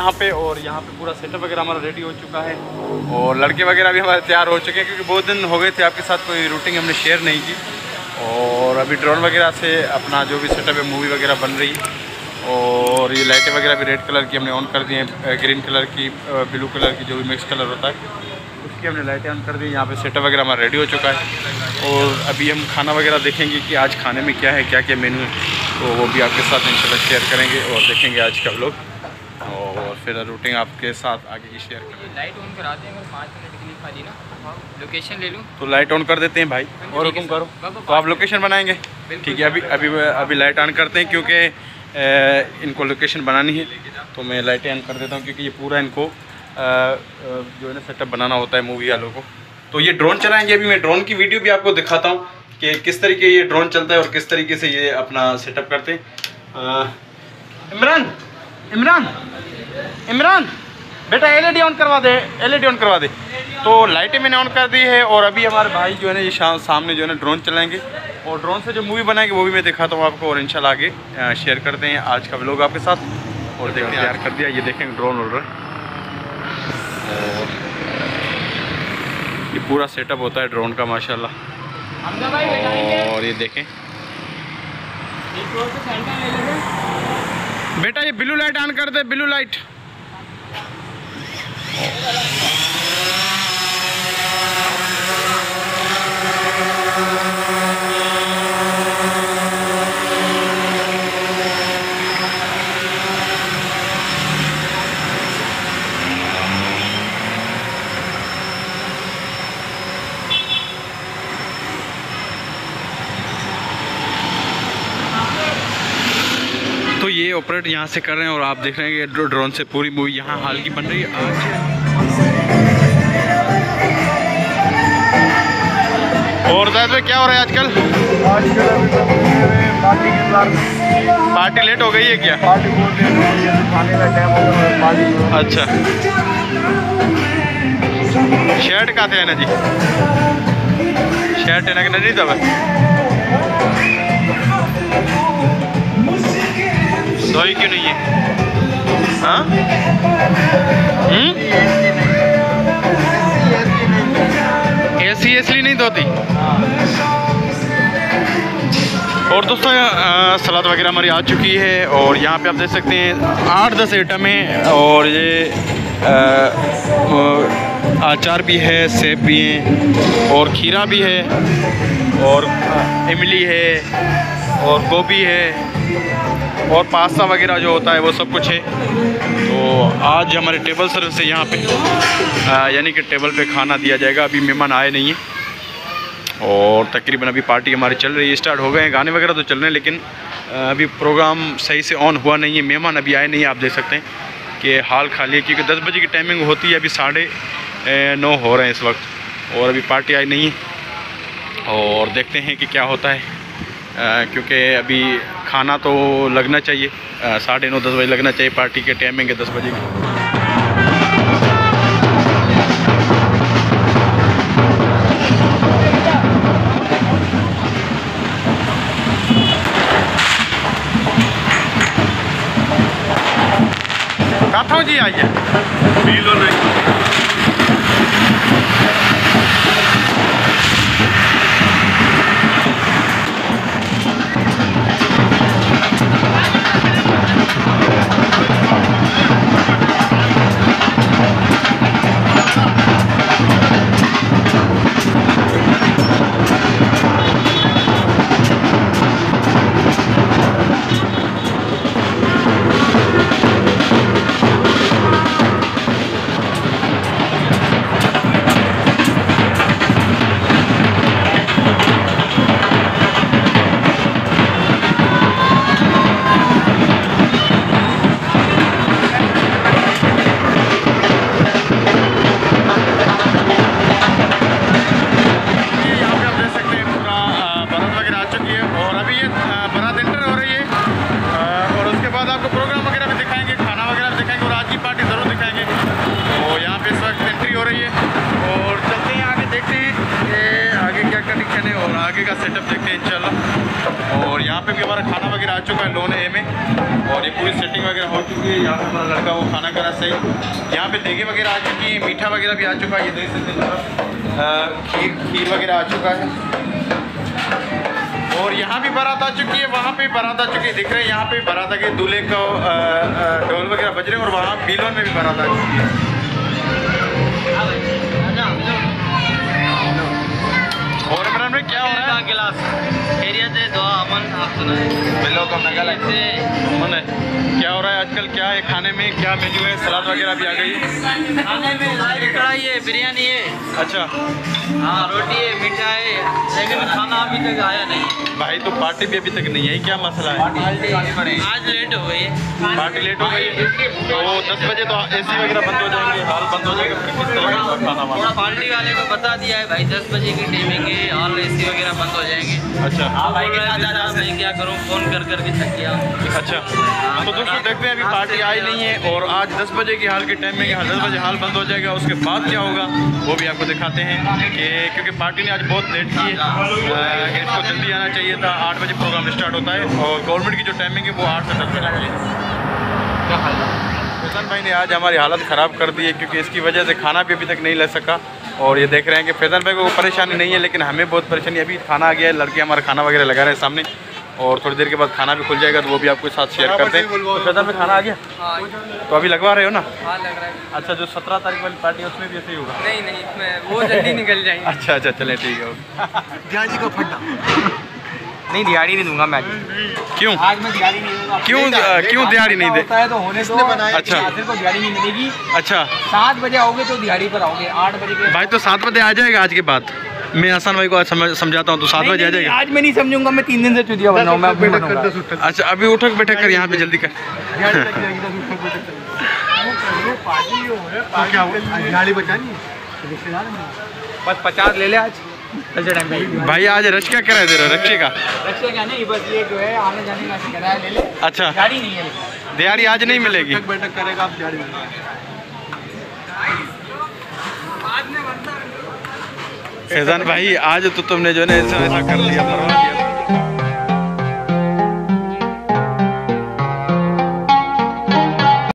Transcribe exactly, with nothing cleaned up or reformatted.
यहाँ पे, और यहाँ पे पूरा सेटअप वगैरह हमारा रेडी हो चुका है और लड़के वगैरह भी हमारे तैयार हो चुके हैं, क्योंकि बहुत दिन हो गए थे आपके साथ कोई रूटीन हमने शेयर नहीं की। और अभी ड्रोन वगैरह से अपना जो भी सेटअप है, मूवी वगैरह बन रही है। और ये लाइटें वगैरह भी रेड कलर की हमने ऑन कर दी हैं, ग्रीन कलर की, ब्लू कलर की, जो भी मिक्स कलर होता है उसकी हमने लाइटें ऑन कर दी। यहाँ पे सेटअप वगैरह हमारा रेडी हो चुका है और अभी हम खाना वगैरह देखेंगे कि आज खाने में क्या है, क्या क्या मेन्यू है, तो वो भी आपके साथ इंशाल्लाह शेयर करेंगे और देखेंगे आज का व्लॉग, और फिर रूटीन आपके साथ आगे की शेयर करेंगे। लाइट ऑन करा दें अगर पाँच मिनट के लिए खाली ना, लोकेशन ले लूँ तो लाइट ऑन कर देते हैं भाई, और हुक्म करो तो आप लोकेशन बनाएंगे। ठीक है, अभी अभी अभी लाइट ऑन करते हैं क्योंकि इनको लोकेशन बनानी है, तो मैं लाइटें ऑन कर देता हूँ क्योंकि ये पूरा इनको आ, जो है ना सेटअप बनाना होता है मूवी वालों को। तो ये ड्रोन चलाएंगे, अभी मैं ड्रोन की वीडियो भी आपको दिखाता हूँ कि किस तरीके ये ड्रोन चलता है और किस तरीके से ये अपना सेटअप करते हैं। इमरान इमरान इमरान बेटा एलईडी ऑन करवा दे, एलईडी ऑन करवा दे। तो लाइटें मैंने ऑन कर दी है और अभी हमारे भाई जो है ना ये सामने जो है ना ड्रोन चलाएंगे और ड्रोन से जो मूवी बनाएंगे वो भी मैं दिखाता हूँ आपको, और इंशाल्लाह आगे शेयर करते हैं आज का व्लॉग आपके साथ। और देखते हैं, तैयार कर दिया, ये देखेंगे ड्रोन उड़ रहा है और ये पूरा सेटअप होता है ड्रोन का माशाल्लाह। और ये देखें बेटा, ये ब्लू लाइट ऑन कर दे, ब्लू लाइट। तो ये ऑपरेट यहाँ से कर रहे हैं और आप देख रहे हैं कि ड्रोन से पूरी मूवी यहाँ हाल की बन रही है आज। और ज़्यादा में क्या हो रहा है आजकल? पार्टी लेट हो गई है क्या? अच्छा, शर्ट कहाँ थे ना जी? शर्ट है ना कि नहीं तब धोई क्यों नहीं है? हाँ, एसी इसलिए नहीं धोती। और दोस्तों सलाद वगैरह हमारी आ चुकी है और यहाँ पे आप देख सकते हैं आठ दस आइटम है, और ये आ, अचार भी है, सेब भी हैं और खीरा भी है और इमली है और गोभी है और पास्ता वगैरह जो होता है वो सब कुछ है। तो आज हमारे टेबल सर्विस से यहाँ पे यानी कि टेबल पे खाना दिया जाएगा। अभी मेहमान आए नहीं हैं और तकरीबन अभी पार्टी हमारी चल रही है, स्टार्ट हो गए हैं, गाने वगैरह तो चल रहे हैं, लेकिन अभी प्रोग्राम सही से ऑन हुआ नहीं है, मेहमान अभी आए नहीं है। आप देख सकते हैं कि हाल खाली है क्योंकि दस बजे की टाइमिंग होती है, अभी साढ़े नौ हो रहे हैं इस वक्त और अभी पार्टी आई नहीं है। और देखते हैं कि क्या होता है, क्योंकि अभी खाना तो लगना चाहिए, साढ़े नौ दस बजे लगना चाहिए, पार्टी के टाइमिंग है दस बजे की। कहाँ जी आइए पीलो नहीं। खाने में। और ये पूरी सेटिंग वगैरह हो चुकी है। यहाँ पे हमारा लड़का वो खाना करा सही। यहाँ पे देगे वगैरह आ चुकी है, मीठा वगैरह भी आ चुका है, ये देख सकते हैं। खीर खीर वगैरह आ चुका है। और यहाँ भी बारात आ चुकी है, वहाँ पे भी बारात आ चुकी है। दिख रहे हैं यहाँ पे बारात आ गई, दूल्हे को ढोल वगैरह बज रहे हैं। और वहाँ बिलोन में भी बारात आ चुकी है। और इमरान भाई क्या हो रहा है? गिलास खैरियत है, दुआ अमन, आप सुनाए। बिलो का नगल है। क्या हो रहा है आजकल? क्या है खाने में, क्या मेन्यू है? सलाद वगैरह भी आ गई है खाने में? कढ़ाई है, बिरयानी है। अच्छा हाँ, रोटी है, मीठा है, लेकिन खाना अभी तक आया नहीं। भाई तो पार्टी भी अभी तक नहीं है, क्या मसला है? आज लेट हो गई है, पार्टी लेट हो गई है। तो दस बजे तो एसी वगैरह बंद हो जाएंगे, हॉल बंद हो जाएगा, फिर किस तरह का खाना वाना? पार्टी वाले को बता दिया है भाई, दस बजे की टाइमिंग है, हॉल एसी वगैरह बंद हो जाएंगे। अच्छा भाई के साथ मैं क्या करूँ, फ़ोन कर कर के थक गया। अच्छा तो दोस्तों देखते हैं, अभी पार्टी आई नहीं है। और आज दस बजे की हाल के टाइम में दस बजे हाल बंद हो जाएगा। उसके बाद क्या होगा वो भी आपको दिखाते हैं कि क्योंकि पार्टी ने आज बहुत लेट की है। इसको जल्दी आना चाहिए था, आठ बजे प्रोग्राम स्टार्ट होता है। और गवर्नमेंट की जो टाइमिंग है वो आठ से दस तक आनी है। फैज़ान भाई ने आज हमारी हालत ख़राब कर दी है, क्योंकि इसकी वजह से खाना भी अभी तक नहीं ले सका। और ये देख रहे हैं कि फैज़ान भाई को परेशानी नहीं है, लेकिन हमें बहुत परेशानी। अभी खाना आ गया है, लड़के हमारा खाना वगैरह लगा रहे हैं सामने। और थोड़ी देर के बाद खाना भी खुल जाएगा, तो वो भी आपके साथ शेयर करते हैं। तो फैज़ान में खाना आ गया, तो अभी लगवा रहे हो ना? हाँ लग रहा है। अच्छा, जो सत्रह तारीख वाली पार्टी है उसमें भी ऐसे ही होगा? नहीं नहीं, इसमें वो जल्दी निकल जाएंगे। अच्छा अच्छा, चलें ठीक है। दिहाड़ी को फटा नहीं, दिहाड़ी नहीं दूंगा मैं। क्यों? आज मैं दिहाड़ी नहीं दूंगा। क्यों क्यों दिहाड़ी नहीं दे? है तो होने दो। अच्छा, को दिहाड़ी नहीं मिलेगी। अच्छा, सात बजे आओगे तो दिहाड़ी पर आओगे, आठ बजे के भाई तो सात बजे आ जाएगा आज के बाद। मैं हसन भाई को आज समझ समझाता हूँ, तो सात बजे आ जाएगा। आज मैं नहीं समझूंगा, मैं तीन दिन से चुदिया बन रहा हूँ। मैं अच्छा, अभी उठक बैठक कर यहाँ पे जल्दी कर। दिहाड़ी बचानी बस पचास ले ले आज। भाई आज रश क्या किराया दे रहे हो? रक्षे का रक्षे का नहीं, बस ये जो है आने जाने का किराया ले ले। अच्छा, दिहाड़ी नहीं है, दिहाड़ी आज नहीं मिलेगी। बैठक करेगा आप दिहाड़ी। फैज़ान भाई आज तो तुमने जो है ना ऐसा ऐसा कर लिया, परवाह